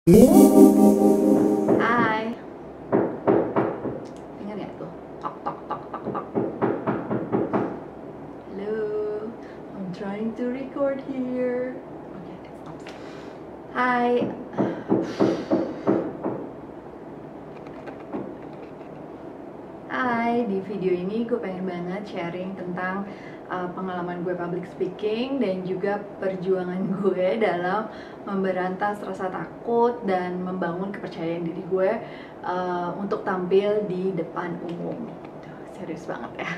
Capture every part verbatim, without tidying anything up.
Hai, dengar ya tuh? Tok tok tok tok tok. Halo, I'm trying to record here. Oke, okay, stop. Hai. Hai, di video ini gue pengen banget sharing tentang uh, pengalaman gue public speaking dan juga perjuangan gue dalam memberantas rasa takut dan membangun kepercayaan diri gue uh, untuk tampil di depan umum. Tuh, serius banget ya.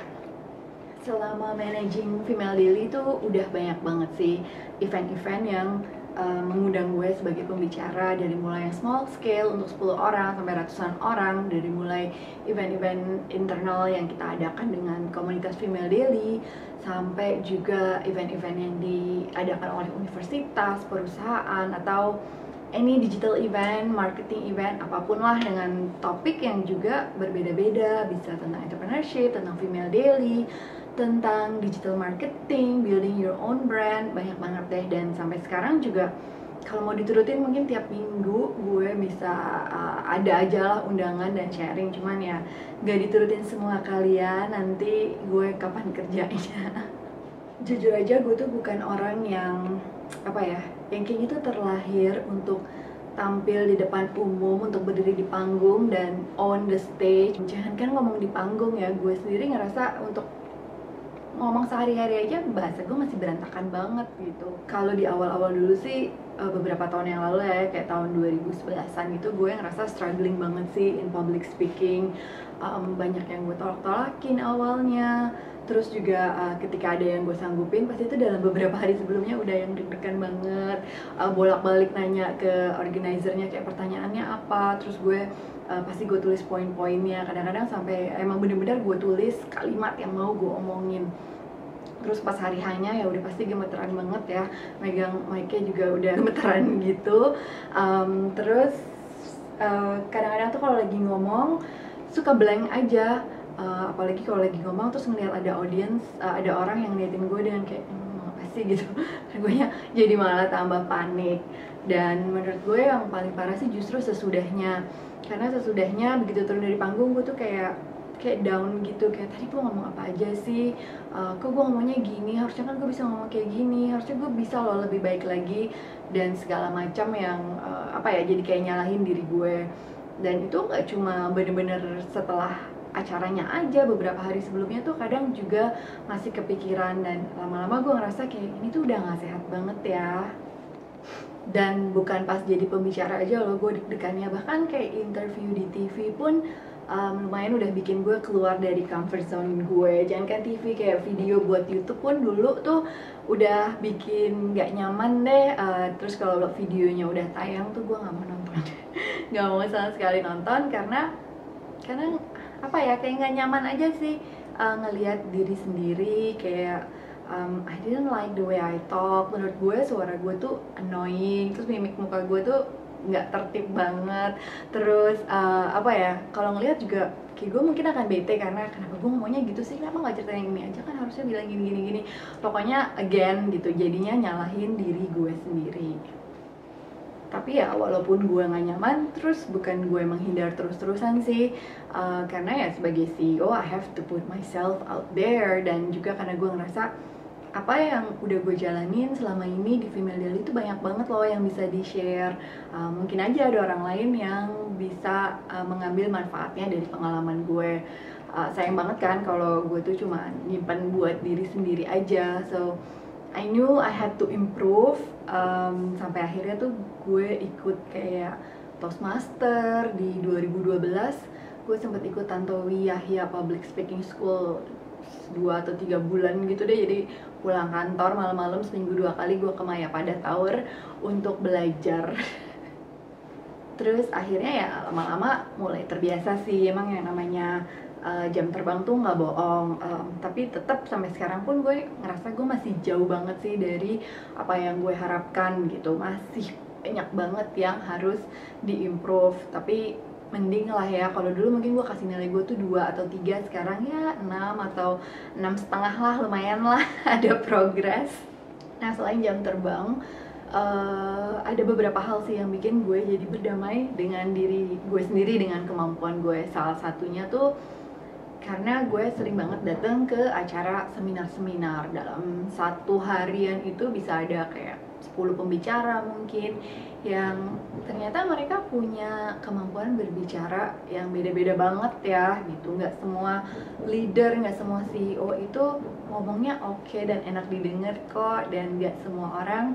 Selama managing female daily itu udah banyak banget sih event-event yang uh, mengundang gue sebagai pembicara, dari mulai yang small scale untuk sepuluh orang sampai ratusan orang, dari mulai event-event internal yang kita adakan dengan komunitas female daily sampai juga event-event yang diadakan oleh universitas, perusahaan, atau any digital event, marketing event, apapun lah dengan topik yang juga berbeda-beda, bisa tentang entrepreneurship, tentang female daily, tentang digital marketing, building your own brand, banyak banget deh. Dan sampai sekarang juga kalau mau diturutin mungkin tiap minggu gue bisa uh, ada aja lah undangan dan sharing, cuman ya gak diturutin semua kalian, nanti gue kapan kerjanya. Jujur aja gue tuh bukan orang yang apa ya, yang kayak gitu terlahir untuk tampil di depan umum, untuk berdiri di panggung dan on the stage. Jangan kan ngomong di panggung ya, gue sendiri ngerasa untuk ngomong sehari-hari aja bahasa gue masih berantakan banget gitu. Kalau di awal-awal dulu sih beberapa tahun yang lalu ya, kayak tahun dua ribu sebelas-an gitu, gue ngerasa struggling banget sih in public speaking. Um, banyak yang gue tolak-tolakin awalnya. Terus juga uh, ketika ada yang gue sanggupin, pasti itu dalam beberapa hari sebelumnya udah yang deg-degan banget, uh, bolak-balik nanya ke organizernya kayak pertanyaannya apa, terus gue uh, pasti gue tulis poin-poinnya, kadang-kadang sampai emang bener-bener gue tulis kalimat yang mau gue omongin. Terus pas hari hanya ya udah pasti gemeteran banget ya, megang mic-nya juga udah gemeteran gitu. Um, terus uh, kadang-kadang tuh kalau lagi ngomong suka blank aja. Uh, apalagi kalau lagi ngomong terus ngeliat ada audience, uh, ada orang yang ngeliatin gue dengan kayak ehm, apa sih gitu. Gue nya jadi malah tambah panik. Dan menurut gue yang paling parah sih justru sesudahnya, karena sesudahnya begitu turun dari panggung gue tuh kayak kayak down gitu, kayak tadi gue ngomong apa aja sih, uh, kok gue ngomongnya gini, harusnya kan gue bisa ngomong kayak gini, harusnya gue bisa loh lebih baik lagi, dan segala macam yang uh, apa ya, jadi kayak nyalahin diri gue. Dan itu gak cuma bener-bener setelah acaranya aja, beberapa hari sebelumnya tuh kadang juga masih kepikiran, dan lama-lama gue ngerasa kayak ini tuh udah gak sehat banget ya. Dan bukan pas jadi pembicara aja loh gue deg-degannya, bahkan kayak interview di T V pun um, lumayan udah bikin gue keluar dari comfort zone gue. Jangan kan T V, kayak video buat YouTube pun dulu tuh udah bikin gak nyaman deh. Uh, terus kalau videonya udah tayang tuh gue gak mau nonton. Gak mau sama sekali nonton, karena karena apa ya, kayak nggak nyaman aja sih uh, ngelihat diri sendiri, kayak um, I didn't like the way I talk. Menurut gue suara gue tuh annoying, terus mimik muka gue tuh nggak tertib banget. Terus uh, apa ya, kalau ngelihat juga kayak gue mungkin akan bete, karena kenapa gue ngomongnya gitu sih, kenapa nggak cerita yang ini aja, kan harusnya bilang gini gini gini. Pokoknya again gitu, jadinya nyalahin diri gue sendiri. Tapi ya walaupun gue gak nyaman, terus bukan gue menghindar terus-terusan sih, uh, karena ya sebagai C E O I have to put myself out there. Dan juga karena gue ngerasa apa yang udah gue jalanin selama ini di Female Daily itu banyak banget loh yang bisa di-share. uh, Mungkin aja ada orang lain yang bisa uh, mengambil manfaatnya dari pengalaman gue. uh, Sayang banget kan kalau gue tuh cuma nyimpan buat diri sendiri aja. So I knew I had to improve, um, sampai akhirnya tuh gue ikut kayak Toastmaster di dua ribu dua belas. Gue sempet ikut Tantowi Yahya Public Speaking School dua atau tiga bulan gitu deh. Jadi pulang kantor malam-malam seminggu dua kali gue ke Maya Pada Tower untuk belajar. Terus akhirnya ya lama-lama mulai terbiasa sih, emang yang namanya Uh, jam terbang tuh nggak bohong, um, tapi tetap sampai sekarang pun gue ngerasa gue masih jauh banget sih dari apa yang gue harapkan gitu. Masih banyak banget yang harus diimprove, tapi mending lah ya. Kalau dulu mungkin gue kasih nilai gue tuh dua atau tiga, sekarang ya enam atau enam setengah lah, lumayan lah. Ada progres. Nah selain jam terbang, uh, ada beberapa hal sih yang bikin gue jadi berdamai dengan diri gue sendiri, dengan kemampuan gue. Salah satunya tuh karena gue sering banget datang ke acara seminar-seminar. Dalam satu harian itu bisa ada kayak sepuluh pembicara mungkin, yang ternyata mereka punya kemampuan berbicara yang beda-beda banget ya gitu. Nggak semua leader, nggak semua C E O itu ngomongnya oke okay dan enak didengar kok. Dan nggak semua orang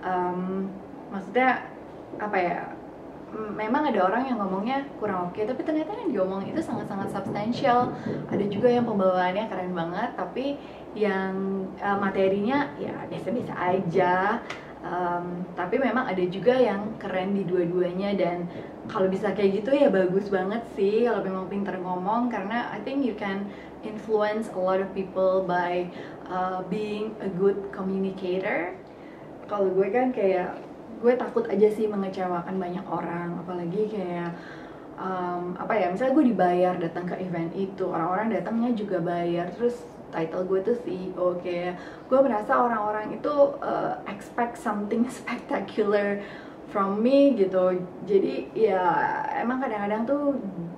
um, maksudnya apa ya, memang ada orang yang ngomongnya kurang oke, okay, tapi ternyata yang diomong itu sangat-sangat substansial. Ada juga yang pembawaannya keren banget, tapi yang uh, materinya ya biasa-biasa aja. Um, tapi memang ada juga yang keren di dua-duanya, dan kalau bisa kayak gitu ya bagus banget sih kalau memang pinter ngomong, karena I think you can influence a lot of people by uh, being a good communicator. Kalau gue kan kayak gue takut aja sih mengecewakan banyak orang, apalagi kayak um, apa ya, misalnya gue dibayar datang ke event itu, orang-orang datangnya juga bayar, terus title gue tuh C E O, kayak gue merasa orang-orang itu uh, expect something spectacular from me gitu. Jadi ya emang kadang-kadang tuh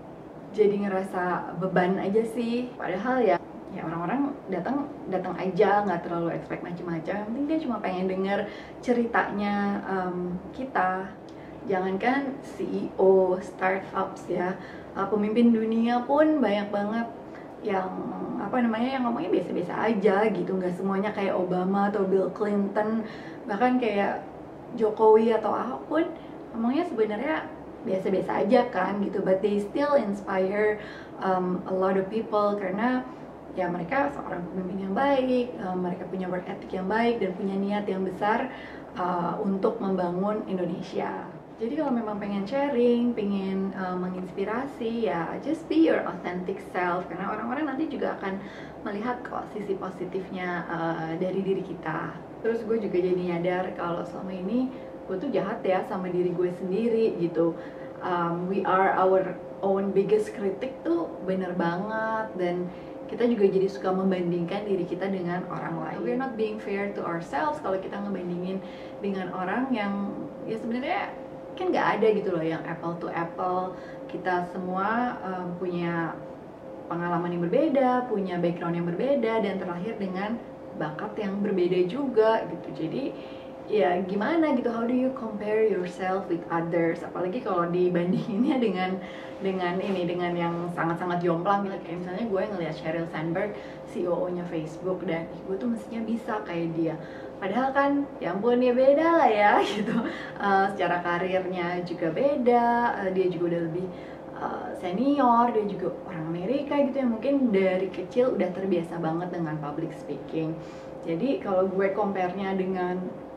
jadi ngerasa beban aja sih, padahal ya ya orang-orang datang datang aja, nggak terlalu expect macam-macam. Yang penting dia cuma pengen denger ceritanya um, kita. Jangankan C E O startups ya, uh, pemimpin dunia pun banyak banget yang apa namanya yang ngomongnya biasa-biasa aja gitu. Nggak semuanya kayak Obama atau Bill Clinton, bahkan kayak Jokowi atau Ahok pun ngomongnya sebenarnya biasa-biasa aja kan gitu, but they still inspire um, a lot of people karena ya mereka seorang pemimpin yang baik, uh, mereka punya work ethic yang baik dan punya niat yang besar uh, untuk membangun Indonesia. Jadi kalau memang pengen sharing, pengen uh, menginspirasi, ya just be your authentic self, karena orang-orang nanti juga akan melihat kok sisi positifnya uh, dari diri kita. Terus gue juga jadi nyadar kalau selama ini gue tuh jahat ya sama diri gue sendiri gitu. Um, we are our own biggest critic tuh bener banget, dan kita juga jadi suka membandingkan diri kita dengan orang lain. We're not being fair to ourselves kalau kita ngebandingin dengan orang yang ya sebenarnya kan nggak ada gitu loh, yang apple to apple. Kita semua um, punya pengalaman yang berbeda, punya background yang berbeda, dan terlahir dengan bakat yang berbeda juga gitu. Jadi ya gimana gitu, how do you compare yourself with others, apalagi kalau dibandinginnya dengan dengan ini dengan yang sangat-sangat jomplang gitu. Kayak misalnya gue ngeliat Sheryl Sandberg, C E O-nya Facebook, dan gue tuh mestinya bisa kayak dia, padahal kan ya ampun ya beda lah ya gitu. Uh, secara karirnya juga beda, uh, dia juga udah lebih uh, senior, dia juga orang Amerika gitu yang mungkin dari kecil udah terbiasa banget dengan public speaking. Jadi kalau gue compare-nya dengan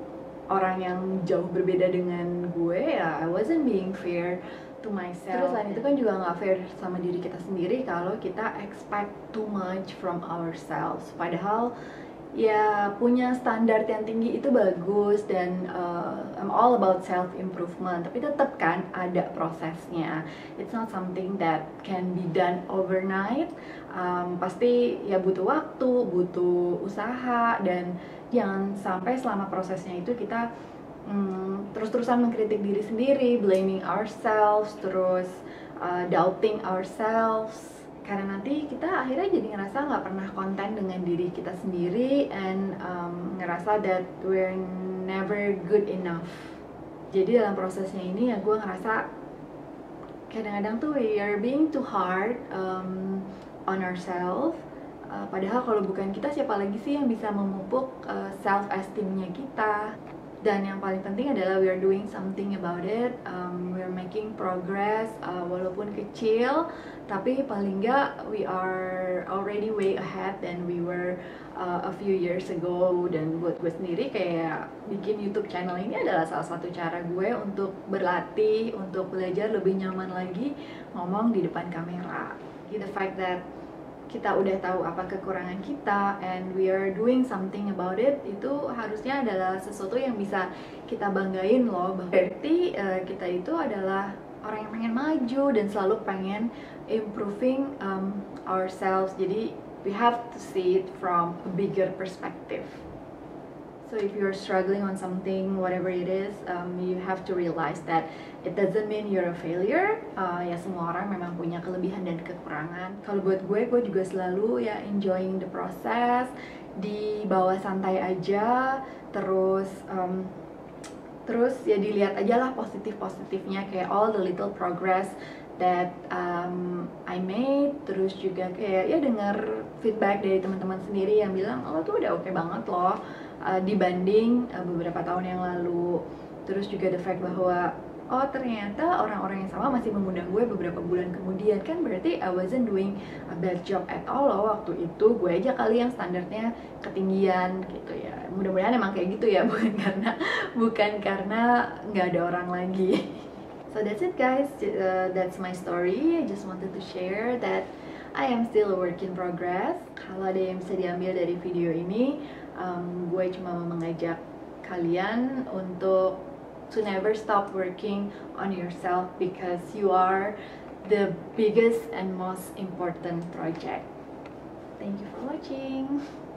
orang yang jauh berbeda dengan gue, ya I wasn't being fair to myself. Terus selain itu kan juga nggak fair sama diri kita sendiri kalau kita expect too much from ourselves. Padahal ya punya standar yang tinggi itu bagus, dan uh, I'm all about self improvement, tapi tetap kan ada prosesnya. It's not something that can be done overnight. Um, pasti ya butuh waktu, butuh usaha, dan jangan sampai selama prosesnya itu kita um, terus-terusan mengkritik diri sendiri, blaming ourselves, terus uh, doubting ourselves. Karena nanti kita akhirnya jadi ngerasa nggak pernah konten dengan diri kita sendiri, and um, ngerasa that we're never good enough. Jadi dalam prosesnya ini ya gue ngerasa kadang-kadang tuh we are being too hard um, on ourselves. Uh, padahal kalau bukan kita, siapa lagi sih yang bisa memupuk uh, self-esteemnya kita? Dan yang paling penting adalah we are doing something about it. Um, we are making progress, uh, walaupun kecil, tapi paling nggak we are already way ahead than we were uh, a few years ago. Dan buat gue sendiri kayak bikin YouTube channel ini adalah salah satu cara gue untuk berlatih, untuk belajar lebih nyaman lagi ngomong di depan kamera. The fact that kita udah tahu apa kekurangan kita and we are doing something about it, itu harusnya adalah sesuatu yang bisa kita banggain loh. Berarti uh, kita itu adalah orang yang pengen maju dan selalu pengen improving um, ourselves. Jadi we have to see it from a bigger perspective. So if you're struggling on something, whatever it is, um, you have to realize that it doesn't mean you're a failure. Uh, ya semua orang memang punya kelebihan dan kekurangan. Kalau buat gue, gue juga selalu ya enjoying the process, di bawah santai aja, terus um, terus ya dilihat aja lah positif-positifnya, kayak all the little progress that um, I made. Terus juga kayak ya dengar feedback dari teman-teman sendiri yang bilang lo tuh udah oke okay banget loh uh, dibanding uh, beberapa tahun yang lalu. Terus juga the fact bahwa oh ternyata orang-orang yang sama masih mengundang gue beberapa bulan kemudian, kan berarti I wasn't doing a bad job at all loh waktu itu. Gue aja kali yang standarnya ketinggian gitu ya. Mudah-mudahan emang kayak gitu ya, bukan karena bukan karena nggak ada orang lagi. So that's it guys, uh, that's my story. I just wanted to share that I am still a work in progress. Kalau ada yang bisa diambil dari video ini, um, gue cuma mau mengajak kalian untuk to never stop working on yourself, because you are the biggest and most important project. Thank you for watching.